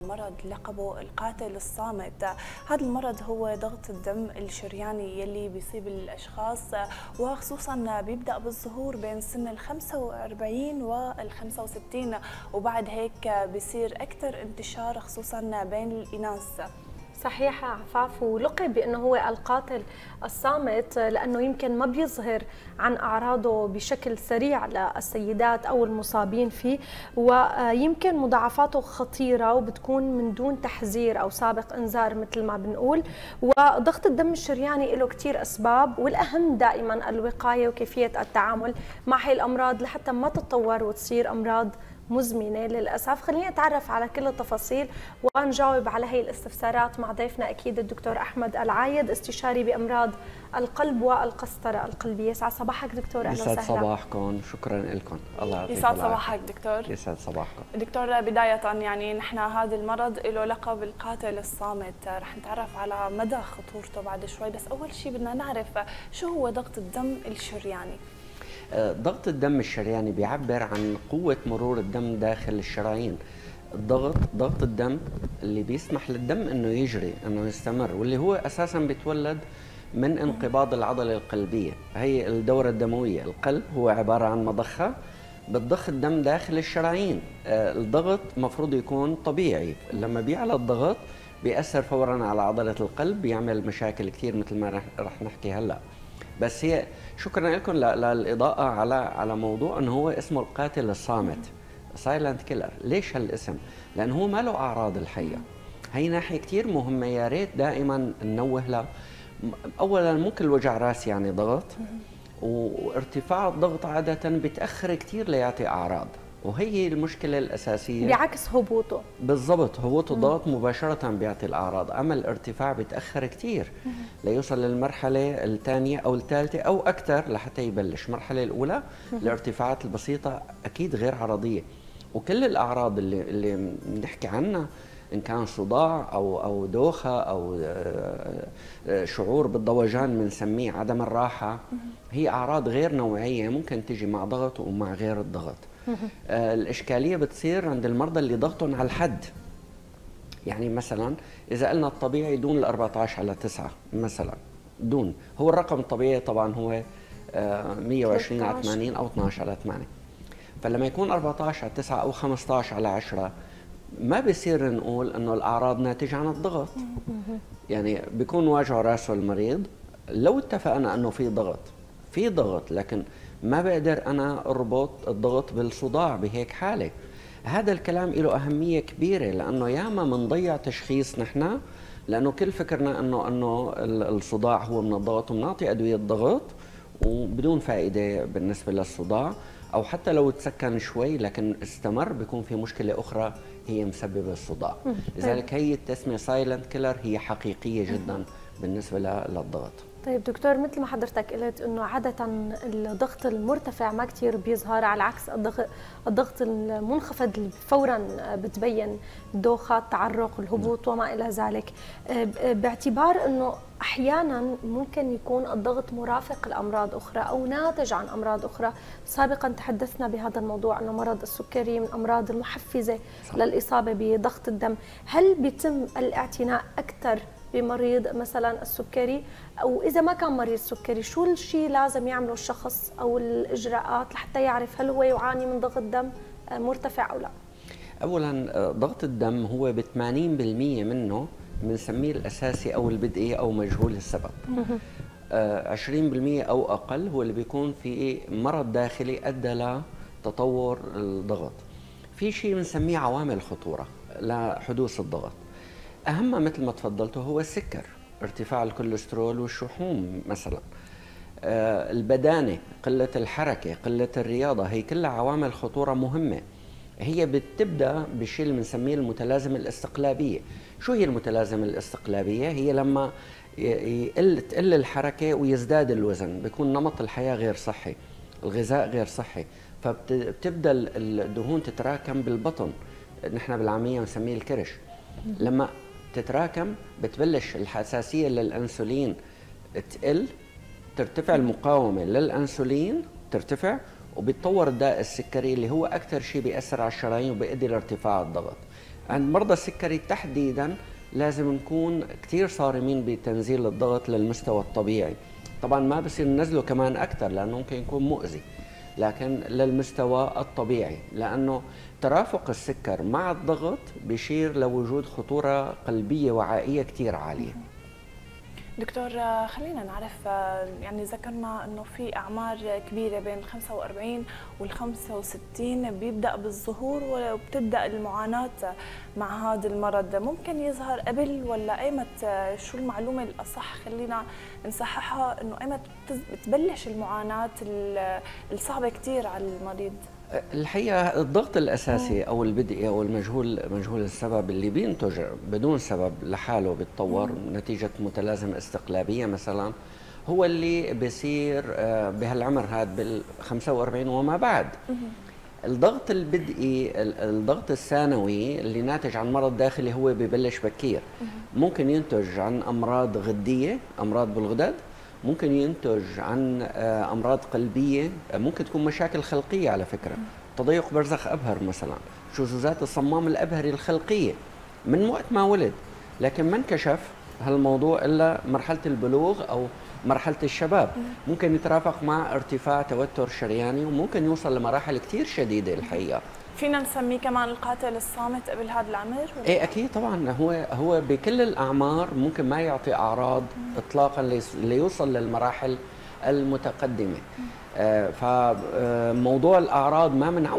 مرض لقبه القاتل الصامت. هذا المرض هو ضغط الدم الشرياني يلي بيصيب الأشخاص، وخصوصا بيبدأ بالظهور بين سن ال 45 وال 65، وبعد هيك بيصير أكثر انتشار خصوصا بين الإناث. صحيح عفاف، ولقب بأنه هو القاتل الصامت لأنه يمكن ما بيظهر عن أعراضه بشكل سريع للسيدات أو المصابين فيه، ويمكن مضاعفاته خطيرة وبتكون من دون تحذير أو سابق إنذار مثل ما بنقول. وضغط الدم الشرياني له كتير أسباب، والأهم دائما الوقاية وكيفية التعامل مع هي الأمراض لحتى ما تتطور وتصير أمراض مزمنة للأسف. خلينا نتعرف على كل التفاصيل ونجاوب على هي الاستفسارات مع ضيفنا أكيد الدكتور أحمد العايد، استشاري بأمراض القلب والقسطرة القلبية. يسعد صباحك دكتور، أهلا وسهلا. يسعد صباحكم، شكرا لكم. الله يعطيكم يسعد صباحك دكتور. يسعد صباحكم دكتور، بداية يعني نحن هذا المرض له لقب القاتل الصامت، رح نتعرف على مدى خطورته بعد شوي، بس أول شيء بدنا نعرف شو هو ضغط الدم الشرياني؟ ضغط الدم الشرياني بيعبر عن قوة مرور الدم داخل الشرايين. ضغط الدم اللي بيسمح للدم انه يجري، انه يستمر، واللي هو اساسا بيتولد من انقباض العضلة القلبية. هي الدورة الدموية، القلب هو عبارة عن مضخة بتضخ الدم داخل الشرايين. الضغط مفروض يكون طبيعي، لما بيعلى الضغط بيأثر فورا على عضلة القلب، بيعمل مشاكل كثير مثل ما رح نحكي هلا. بس هي شكرا لكم للإضاءة على موضوع انه هو اسمه القاتل الصامت، سايلنت كيلر. ليش هالاسم؟ لانه هو ما له اعراض الحقيقة. هي ناحية كثير مهمة، يا ريت دائما ننوه لها. اولا ممكن الوجع راس يعني ضغط، وارتفاع الضغط عادة بتأخر كثير ليعطي اعراض، وهي المشكلة الأساسية. بعكس هبوطه بالضبط، هبوط الضغط مباشرة بيعطي الأعراض، أما الارتفاع بيتأخر كثير ليوصل للمرحلة الثانية أو الثالثة أو أكثر لحتى يبلش. المرحلة الأولى الارتفاعات البسيطة أكيد غير عرضية، وكل الأعراض اللي بنحكي عنها إن كان صداع أو دوخة أو شعور بالضوجان بنسميه عدم الراحة، هي أعراض غير نوعية ممكن تجي مع ضغط ومع غير الضغط. الإشكالية بتصير عند المرضى اللي ضغطهم على الحد. يعني مثلا إذا قلنا الطبيعي دون ال 14/9 مثلا، دون هو الرقم الطبيعي طبعا هو 120/80 أو 12/8. فلما يكون 14/9 أو 15/10 ما بيصير نقول إنه الأعراض ناتجة عن الضغط. يعني بيكون واجع راسه المريض، لو اتفقنا إنه في ضغط لكن ما بقدر أنا أربط الضغط بالصداع بهيك حالة. هذا الكلام له أهمية كبيرة، لأنه ياما منضيع تشخيص نحن، لأنه كل فكرنا أنه الصداع هو من الضغط، وبنعطي أدوية ضغط وبدون فائدة بالنسبة للصداع، أو حتى لو تسكن شوي لكن استمر بيكون في مشكلة أخرى هي مسببة الصداع. لذلك هي التسمية سايلنت كيلر هي حقيقية جدا بالنسبة للضغط. طيب دكتور، مثل ما حضرتك قلت انه عاده الضغط المرتفع ما كثير بيظهر، على عكس الضغط المنخفض اللي فورا بتبين دوخه، تعرق، الهبوط وما الى ذلك. باعتبار انه احيانا ممكن يكون الضغط مرافق لامراض اخرى او ناتج عن امراض اخرى. سابقا تحدثنا بهذا الموضوع انه مرض السكري من الامراض المحفزه للاصابه بضغط الدم. هل بيتم الاعتناء اكثر بمريض مثلا السكري، او اذا ما كان مريض سكري شو الشيء لازم يعمله الشخص او الاجراءات لحتى يعرف هل هو يعاني من ضغط دم مرتفع او لا؟ اولا ضغط الدم هو ب 80% منه بنسميه الاساسي او البدئي او مجهول السبب. 20% او اقل هو اللي بيكون في مرض داخلي ادى لتطور الضغط. في شيء بنسميه عوامل خطوره لحدوث الضغط، أهمها مثل ما تفضلتوا هو السكر، ارتفاع الكوليسترول والشحوم مثلا، البدانة، قلة الحركة، قلة الرياضة، هي كلها عوامل خطورة مهمة. هي بتبدأ بشيء اللي بنسميه المتلازمة الاستقلابية. شو هي المتلازمة الاستقلابية؟ هي لما تقل الحركة ويزداد الوزن، بيكون نمط الحياة غير صحي، الغذاء غير صحي، فبتبدأ الدهون تتراكم بالبطن، نحن بالعامية بنسميه الكرش. لما تتراكم بتبلش الحساسية للأنسولين تقل، ترتفع المقاومة للأنسولين ترتفع، وبيتطور الداء السكري اللي هو أكثر شيء بيأثر على الشرايين وبيؤدي لارتفاع الضغط. عند مرضى السكري تحديدا لازم نكون كثير صارمين بتنزيل الضغط للمستوى الطبيعي. طبعا ما بصير ننزله كمان اكثر لانه ممكن يكون مؤذي، لكن للمستوى الطبيعي، لانه ترافق السكر مع الضغط بيشير لوجود خطوره قلبيه وعائيه كثير عاليه. دكتور، خلينا نعرف، يعني ذكرنا انه في اعمار كبيره بين 45 وال 65 بيبدا بالظهور وبتبدا المعاناه مع هذا المرض. ممكن يظهر قبل ولا ايمت؟ شو المعلومه الاصح خلينا نصححها، انه ايمت بتبلش المعاناه الصعبه كثير على المريض؟ الحقيقة الضغط الأساسي أو البدئي أو مجهول السبب اللي بينتج بدون سبب لحاله بيتطور نتيجة متلازمة استقلابية مثلا، هو اللي بيصير بهالعمر هذا بال 45 وما بعد. الضغط البدئي، الضغط الثانوي اللي ناتج عن مرض داخلي هو ببلش بكير، ممكن ينتج عن أمراض غدية، أمراض بالغدد، ممكن ينتج عن أمراض قلبية، ممكن تكون مشاكل خلقية على فكرة، تضيق برزخ أبهر مثلا، شذوذات الصمام الأبهري الخلقية من وقت ما ولد، لكن ما انكشف هالموضوع إلا مرحلة البلوغ أو مرحلة الشباب. ممكن يترافق مع ارتفاع توتر شرياني وممكن يوصل لمراحل كثير شديدة الحقيقة. فينا نسميه كمان القاتل الصامت قبل هذا العمر؟ ايه اكيد طبعا، هو بكل الاعمار ممكن ما يعطي اعراض اطلاقا ليوصل للمراحل المتقدمه. فموضوع الاعراض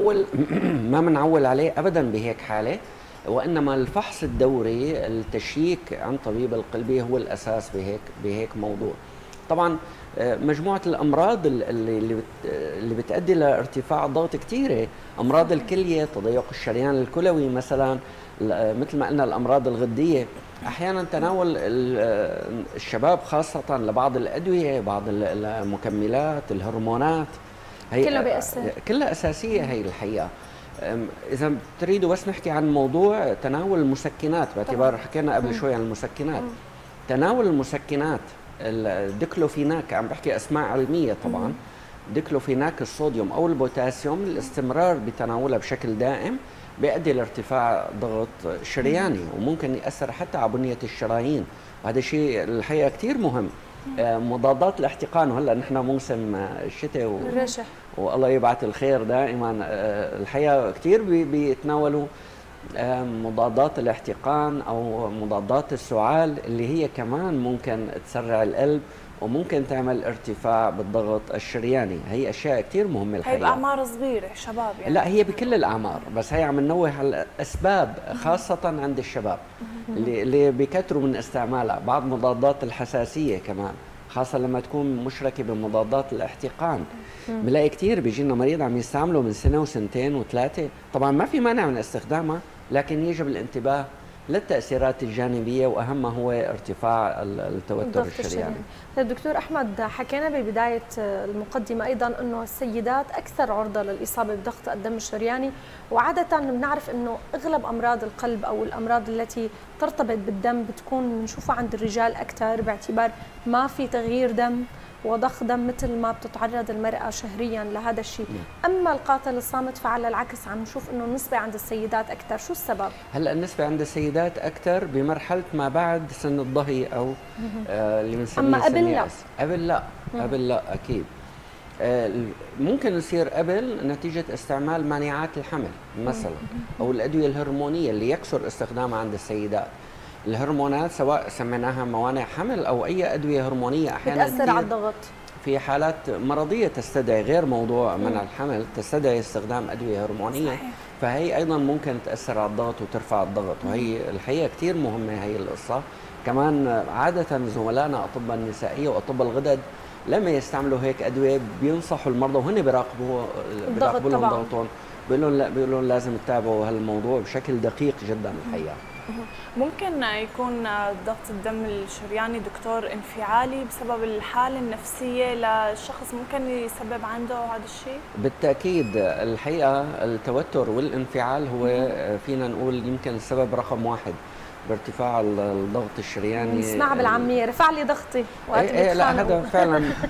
ما بنعول عليه ابدا بهيك حاله، وانما الفحص الدوري، التشييك عن طبيب القلبي هو الاساس بهيك موضوع. طبعا مجموعة الأمراض اللي بتؤدي لارتفاع الضغط كثيرة، أمراض الكلية، تضيق الشريان الكلوي مثلا، مثل ما قلنا الأمراض الغدية، أحيانا تناول الشباب خاصة لبعض الأدوية، بعض المكملات، الهرمونات، كله بيأثر، كلها أساسية هي الحقيقة. إذا تريدوا بس نحكي عن موضوع تناول المسكنات، باعتبار حكينا قبل شوي عن المسكنات. تناول المسكنات، الديكلوفيناك، عم بحكي اسماء علميه طبعا، ديكلوفيناك الصوديوم او البوتاسيوم، الاستمرار بتناولها بشكل دائم بيؤدي لارتفاع ضغط شرياني وممكن ياثر حتى على بنيه الشرايين، وهذا شيء الحقيقه كثير مهم. مضادات الاحتقان، وهلا نحن موسم الشتاء والله يبعث الخير دائما، الحقيقه كثير بيتناولوا مضادات الاحتقان او مضادات السعال اللي هي كمان ممكن تسرع القلب وممكن تعمل ارتفاع بالضغط الشرياني. هي اشياء كثير مهمه الحقيقه. هي باعمار صغيره شباب يعني؟ لا، هي بكل الاعمار، بس هي عم ننوه على الاسباب خاصه عند الشباب اللي بيكثروا من استعمالها. بعض مضادات الحساسيه كمان، خاصة لما تكون مشركة بمضادات الاحتقان، بنلاقي كثير بيجينا مريض عم يستعمله من سنة وسنتين وثلاثة. طبعا ما في مانع من استخدامها، لكن يجب الانتباه للتأثيرات الجانبية، وأهمها هو ارتفاع التوتر الشرياني. طيب دكتور أحمد، حكينا ببداية المقدمة أيضا أنه السيدات أكثر عرضة للإصابة بضغط الدم الشرياني، وعادة بنعرف أنه أغلب أمراض القلب أو الأمراض التي ترتبط بالدم بتكون نشوفها عند الرجال أكثر، باعتبار ما في تغيير دم وضخ دم مثل ما بتتعرض المرأة شهريا لهذا الشيء. أما القاتل الصامت فعلى العكس عم نشوف أنه النسبة عند السيدات أكثر. شو السبب؟ هلا النسبة عند السيدات أكثر بمرحلة ما بعد سن الضهي أو اللي بنسميه أما قبل لا؟ قبل لا أكيد. ممكن يصير قبل نتيجة استعمال مانعات الحمل مثلا، أو الأدوية الهرمونية اللي يكثر استخدامها عند السيدات. الهرمونات سواء سميناها موانع حمل او اي ادويه هرمونيه احيانا بتاثر على الضغط في حالات مرضيه تستدعي، غير موضوع منع الحمل، تستدعي استخدام ادويه هرمونيه. صحيح. فهي ايضا ممكن تاثر على الضغط وترفع الضغط، وهي الحقيقه كثير مهمه هي القصه. كمان عاده زملائنا اطباء النسائيه واطباء الغدد لما يستعملوا هيك ادويه بينصحوا المرضى وهن بيراقبوا لهم ضغطهم، بيقولوا لهم لازم تتابعوا هالموضوع بشكل دقيق جدا الحقيقه. ممكن يكون ضغط الدم الشرياني دكتور انفعالي بسبب الحالة النفسية للشخص، ممكن يسبب عنده هذا الشيء؟ بالتأكيد، الحقيقة التوتر والانفعال هو فينا نقول يمكن السبب رقم واحد بارتفاع الضغط الشرياني. نسمعها بالعامية، رفع لي ضغطي وقت لا هذا فعلا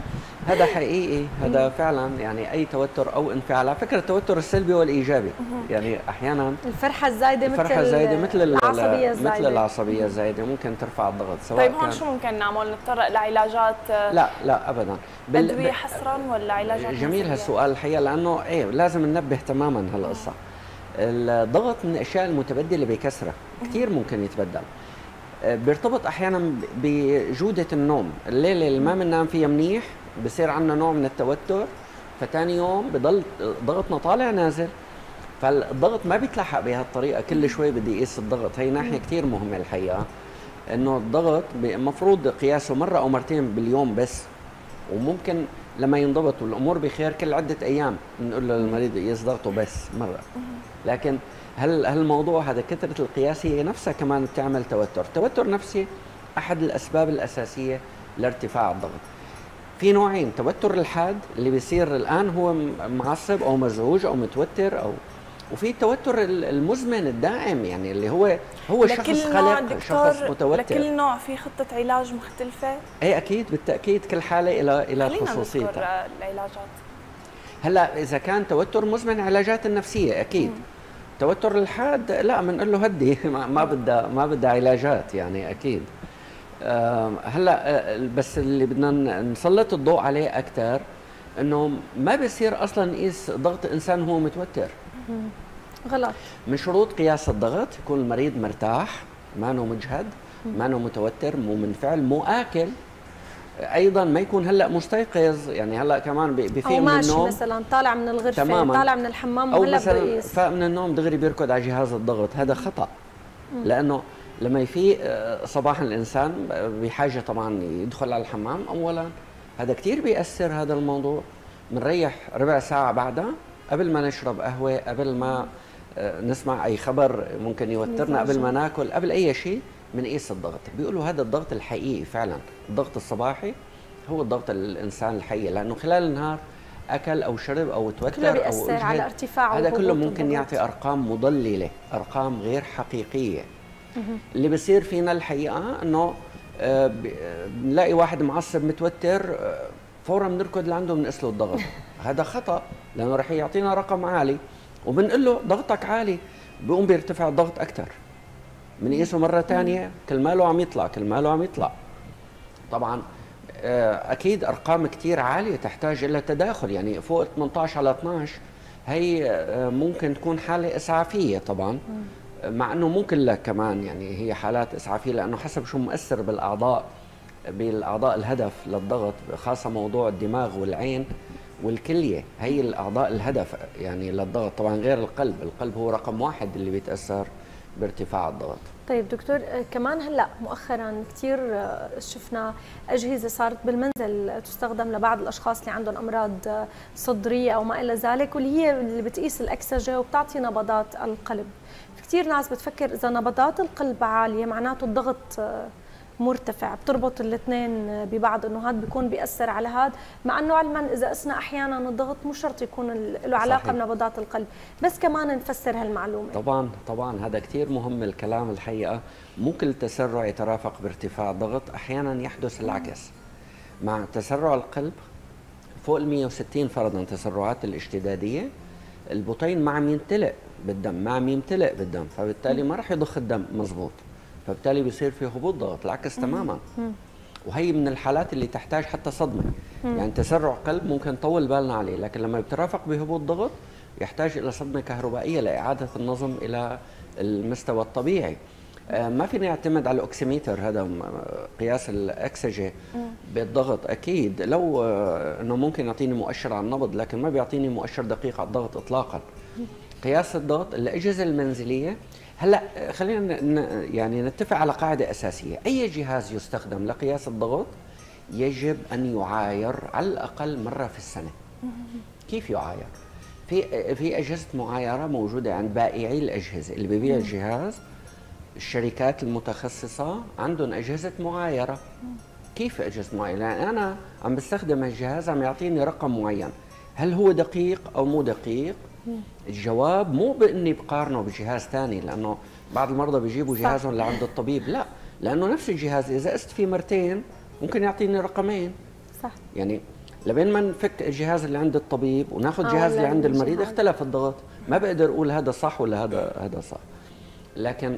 هذا حقيقي، هذا فعلا يعني اي توتر او انفعال، على فكره التوتر السلبي والايجابي، يعني احيانا الفرحه الزايده الفرحه الزايده مثل العصبيه الزايده، مثل العصبيه الزايده ممكن ترفع الضغط. سواء طيب هون شو ممكن نعمل؟ نتطرق لعلاجات؟ لا ابدا. ادويه حصرا ولا علاجات؟ جميل هالسؤال الحقيقه، لانه لازم ننبه تماما هالقصه. الضغط من الاشياء المتبدله بكثره، كثير ممكن يتبدل. بيرتبط احيانا بجوده النوم، الليله اللي ما بننام فيها منيح بصير عندنا نوع من التوتر، فتاني يوم بضل ضغطنا طالع نازل، فالضغط ما بيتلحق بهالطريقه، كل شوي بدي اقيس الضغط. هي ناحيه كثير مهمه الحقيقه، انه الضغط المفروض قياسه مره او مرتين باليوم بس، وممكن لما ينضبط والامور بخير كل عده ايام نقول للمريض يقيس ضغطه بس مره. لكن هل الموضوع هذا كثره القياس هي نفسها كمان بتعمل توتر. توتر نفسي احد الاسباب الاساسيه لارتفاع الضغط. في نوعين، توتر الحاد اللي بيصير الان هو معصب او مزعوج او متوتر، وفي التوتر المزمن الدائم، يعني اللي هو شخص خلق، شخص متوتر. لكل نوع في خطه علاج مختلفه؟ ايه اكيد، بالتاكيد كل حاله الى خصوصيتها. خلينا نذكر العلاجات. هلا اذا كان توتر مزمن علاجات النفسيه اكيد. توتر الحاد لا، بنقول له هدي، ما بدها علاجات يعني اكيد. هلا بس اللي بدنا نسلط الضوء عليه اكثر انه ما بيصير اصلا نقيس ضغط انسان هو متوتر. غلط. من شروط قياس الضغط يكون المريض مرتاح، ما انه مجهد، ما انه متوتر، مو منفعل، مو اكل، ايضا ما يكون هلا مستيقظ، يعني هلا كمان بفيق من النوم مثلا طالع من الغرفه تماماً. طالع من الحمام او وهلا مثلا فاق من النوم دغري بيركض على جهاز الضغط، هذا خطا. لانه لما يفيق صباحا الانسان بحاجه طبعا يدخل على الحمام اولا، هذا كثير بيأثر هذا الموضوع. بنريح ربع ساعه بعدها قبل ما نشرب قهوه، قبل ما نسمع اي خبر ممكن يوترنا، قبل ما ناكل، قبل اي شيء بنقيس الضغط. بيقولوا هذا الضغط الحقيقي فعلا، الضغط الصباحي هو الضغط الانسان الحقيقي، لانه خلال النهار اكل او شرب او توتر او اجهد، على ارتفاع هذا كله ممكن يعطي ارقام مضلله، ارقام غير حقيقيه. اللي بصير فينا الحقيقه انه بنلاقي واحد معصب متوتر، فورا بنركض لعنده بنقيس له الضغط. هذا خطا، لانه رح يعطينا رقم عالي وبنقول له ضغطك عالي، بيقوم بيرتفع الضغط اكثر. بنقيسه مره ثانيه كل ماله عم يطلع، كل ماله عم يطلع. طبعا اكيد ارقام كثير عاليه تحتاج الى تداخل، يعني فوق 18 على 12 هي ممكن تكون حاله اسعافيه طبعا، مع انه مو كلها كمان يعني هي حالات اسعافيه، لانه حسب شو مؤثر بالاعضاء الهدف للضغط، خاصه موضوع الدماغ والعين والكليه، هي الاعضاء الهدف يعني للضغط طبعا، غير القلب. القلب هو رقم واحد اللي بيتاثر بارتفاع الضغط. طيب دكتور، كمان هلا مؤخرا كثير شفنا اجهزه صارت بالمنزل تستخدم لبعض الاشخاص اللي عندهم امراض صدريه او ما الى ذلك، واللي هي اللي بتقيس الاكسجه وبتعطي نبضات القلب. في كثير ناس بتفكر اذا نبضات القلب عاليه معناته الضغط مرتفع، بتربط الاثنين ببعض، انه هذا بيكون بياثر على هذا، مع انه علما اذا قسنا احيانا الضغط مو شرط يكون له علاقه بنبضات القلب، بس كمان نفسر هالمعلومه. طبعا هذا كثير مهم الكلام الحقيقه. مو كل تسرع يترافق بارتفاع الضغط، احيانا يحدث العكس. مع تسرع القلب فوق ال 160 فرضا تسرعات الاشتداديه، البطين ما عم يمتلئ بالدم، ما عم يمتلئ بالدم، فبالتالي ما راح يضخ الدم مزبوط، فبالتالي بيصير في هبوط ضغط، العكس تماما. وهي من الحالات اللي تحتاج حتى صدمه، يعني تسرع قلب ممكن نطول بالنا عليه، لكن لما يترافق بهبوط ضغط يحتاج الى صدمه كهربائيه لاعاده النظم الى المستوى الطبيعي. ما فينا نعتمد على الاوكسيميتر، هذا قياس الاكسجه بالضغط، اكيد لو انه ممكن يعطيني مؤشر على النبض، لكن ما بيعطيني مؤشر دقيق على الضغط اطلاقا. قياس الضغط الاجهزه المنزليه، هلا خلينا يعني نتفق على قاعده اساسيه، اي جهاز يستخدم لقياس الضغط يجب ان يعاير على الاقل مره في السنه. كيف يعاير؟ في اجهزه معايره موجوده عند بائعي الاجهزه اللي بيبيع الجهاز، الشركات المتخصصه عندهم اجهزه معايره. كيف اجهزه معايره؟ يعني انا عم بستخدم الجهاز عم يعطيني رقم معين، هل هو دقيق او مو دقيق؟ الجواب مو باني بقارنه بجهاز ثاني، لانه بعض المرضى بيجيبوا جهازهم لعند الطبيب، لا، لانه نفس الجهاز اذا قست فيه مرتين ممكن يعطيني رقمين. صح. يعني لبين ما نفك الجهاز اللي عند الطبيب وناخذ جهاز اللي عند المريض اختلف الضغط، ما بقدر اقول هذا صح ولا هذا صح. لكن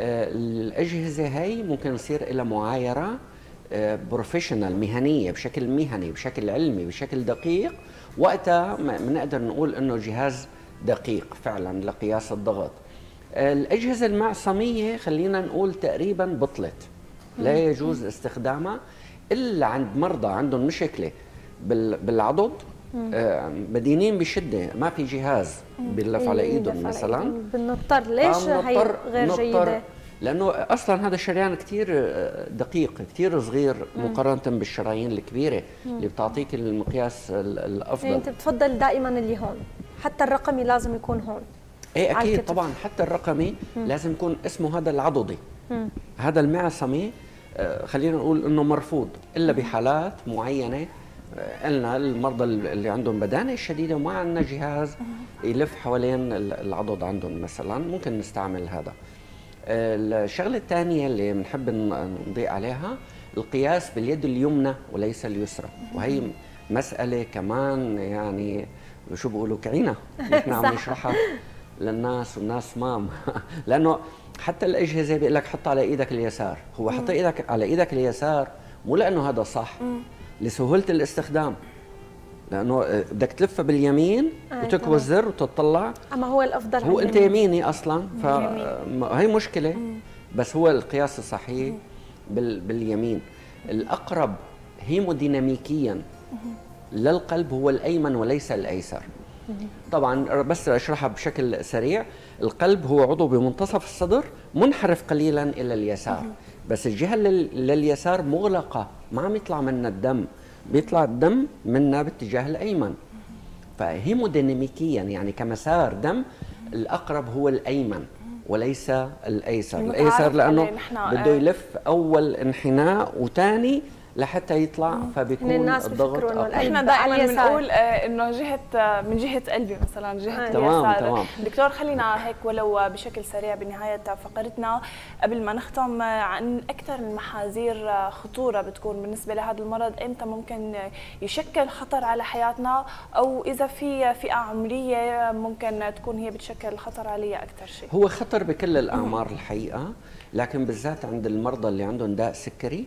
الاجهزه هي ممكن يصير لها معايره بروفيشنال، مهنيه، بشكل مهني، بشكل علمي، بشكل دقيق، وقتها بنقدر نقول انه جهاز دقيق فعلا لقياس الضغط. الاجهزه المعصميه خلينا نقول تقريبا بطلت، لا يجوز استخدامها الا عند مرضى عندهم مشكله بالعضد، مدينين بشده، ما في جهاز بيلف على ايدهم مثلا، بنضطر. ليش هي غير جيده؟ لانه اصلا هذا الشريان كثير دقيق، كثير صغير مقارنه بالشرايين الكبيره اللي بتعطيك المقياس الافضل. يعني انت بتفضل دائما اللي هون، حتى الرقمي لازم يكون هون. ايه اكيد طبعا، حتى الرقمي لازم يكون اسمه هذا العضدي. هذا المعصمي خلينا نقول انه مرفوض الا بحالات معينه. قلنا المرضى اللي عندهم بدانه شديده وما عندنا جهاز يلف حوالين العضد عندهم مثلا، ممكن نستعمل هذا. الشغله الثانيه اللي بنحب نضيء عليها القياس باليد اليمنى وليس اليسرى، وهي مساله كمان يعني شو بيقولوا كعينه نحن عم نشرحها للناس، والناس ما لانه حتى الاجهزه بيقول لك حط على ايدك اليسار، هو حط ايدك على ايدك اليسار مو لانه هذا صح، لسهوله الاستخدام، لانه بدك تلفها باليمين وتكوى الزر وتطلع، اما هو الافضل هو انت يميني اصلا، فهي مشكله. بس هو القياس الصحيح باليمين. الاقرب هيموديناميكيا للقلب هو الايمن وليس الايسر. طبعا بس اشرحها بشكل سريع، القلب هو عضو بمنتصف الصدر منحرف قليلا الى اليسار، بس الجهه لليسار مغلقه، ما عم يطلع منا الدم، بيطلع الدم منا باتجاه الايمن. فهيموديناميكيا يعني كمسار دم الاقرب هو الايمن وليس الايسر. الايسر لانه بده يلف اول انحناء وثاني لحتى يطلع، فبيكون الضغط اقل. احنا دائما بنقول انه من جهه قلبي مثلا، جهه اليسار. دكتور خلينا هيك ولو بشكل سريع بنهايه فقرتنا قبل ما نختم، عن اكثر المحاذير خطوره بتكون بالنسبه لهذا المرض، امتى ممكن يشكل خطر على حياتنا، او اذا في فئه عمريه ممكن تكون هي بتشكل خطر عليها اكثر شيء؟ هو خطر بكل الاعمار الحقيقه، لكن بالذات عند المرضى اللي عندهم داء سكري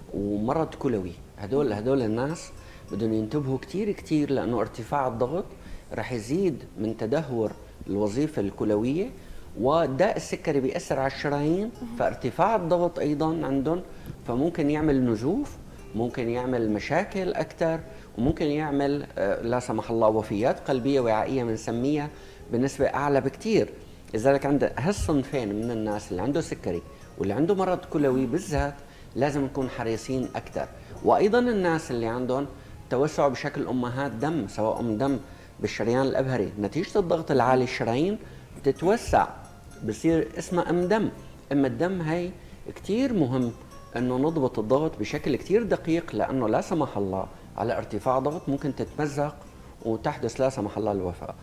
ومرض كلوي، هدول الناس بدهم ينتبهوا كثير لانه ارتفاع الضغط رح يزيد من تدهور الوظيفه الكلويه، والداء السكري بيأثر على الشرايين، فارتفاع الضغط ايضا عندهم فممكن يعمل نزوف، ممكن يعمل مشاكل اكثر، وممكن يعمل لا سمح الله وفيات قلبيه وعائيه بنسميها بنسبه اعلى بكثير. لذلك عند هالصنفين من الناس اللي عنده سكري واللي عنده مرض كلوي بالذات لازم نكون حريصين اكثر. وايضا الناس اللي عندهم توسع بشكل امهات دم، سواء دم بالشريان الابهري، نتيجه الضغط العالي الشرايين بتتوسع، بصير اسمها دم. الدم هي كثير مهم انه نضبط الضغط بشكل كثير دقيق، لانه لا سمح الله على ارتفاع ضغط ممكن تتمزق وتحدث لا سمح الله الوفاه.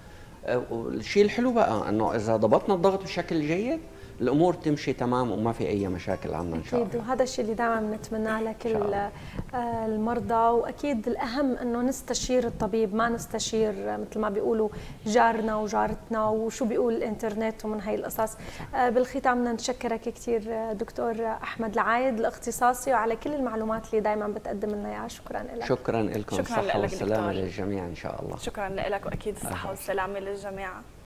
الشيء الحلو بقى انه اذا ضبطنا الضغط بشكل جيد الامور تمشي تمام وما في اي مشاكل عنا ان شاء الله. اكيد، وهذا الشيء اللي دائما بنتمناه لكل المرضى، واكيد الاهم انه نستشير الطبيب، ما نستشير مثل ما بيقولوا جارنا وجارتنا وشو بيقول الانترنت ومن هي القصص. بالختام بدنا نشكرك كثير دكتور احمد العايد الاختصاصي وعلى كل المعلومات اللي دائما بتقدم لنا اياها. شكرا لك. شكرا لكم، الصحه والسلامه للجميع ان شاء الله. شكرا لك، واكيد الصحه والسلامه للجميع.